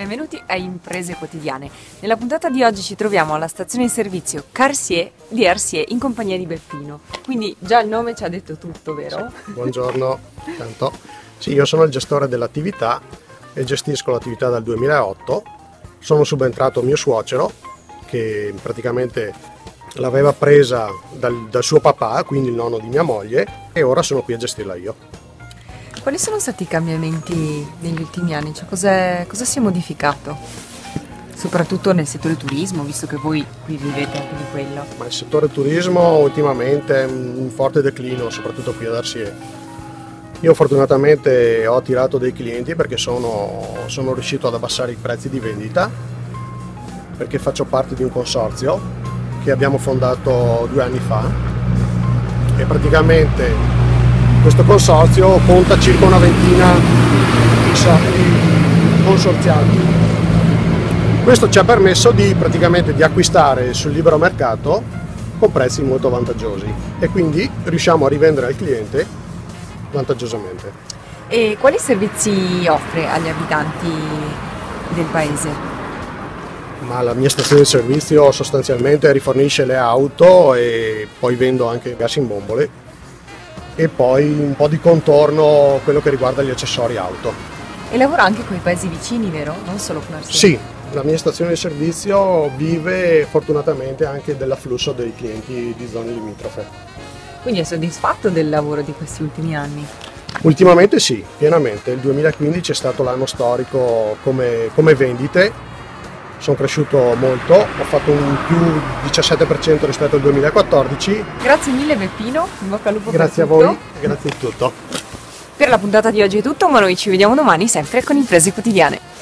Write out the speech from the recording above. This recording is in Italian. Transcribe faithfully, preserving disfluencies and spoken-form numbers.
benvenuti a Imprese Quotidiane. Nella puntata di oggi ci troviamo alla stazione di servizio Cartier di Arsier in compagnia di Beppino. Quindi già il nome ci ha detto tutto, vero? Sì, buongiorno, tanto. Sì, io sono il gestore dell'attività e gestisco l'attività dal duemilaotto. Sono subentrato mio suocero che praticamente l'aveva presa dal, dal suo papà, quindi il nonno di mia moglie, e ora sono qui a gestirla io. Quali sono stati i cambiamenti negli ultimi anni? Cioè, cos'è, cosa si è modificato? Soprattutto nel settore turismo, visto che voi qui vivete anche di quello. Ma il settore turismo ultimamente è in forte declino, soprattutto qui ad Arsier. Io fortunatamente ho attirato dei clienti perché sono, sono riuscito ad abbassare i prezzi di vendita, perché faccio parte di un consorzio che abbiamo fondato due anni fa e praticamente questo consorzio conta circa una ventina di soci consorziati. Questo ci ha permesso di praticamente di acquistare sul libero mercato con prezzi molto vantaggiosi e quindi riusciamo a rivendere al cliente vantaggiosamente. E quali servizi offre agli abitanti del paese? Ma la mia stazione di servizio sostanzialmente rifornisce le auto e poi vendo anche gas in bombole e poi un po' di contorno quello che riguarda gli accessori auto. E lavora anche con i paesi vicini, vero? Non solo con Arsier? Sì, la mia stazione di servizio vive fortunatamente anche dell'afflusso dei clienti di zone limitrofe. Quindi è soddisfatto del lavoro di questi ultimi anni? Ultimamente sì, pienamente. Il duemilaquindici è stato l'anno storico come, come vendite. Sono cresciuto molto, ho fatto un più diciassette per cento rispetto al duemilaquattordici. Grazie mille Beppino, in bocca al lupo. Grazie per a tutto. voi, grazie di tutto. Per la puntata di oggi è tutto, ma noi ci vediamo domani sempre con Imprese Quotidiane.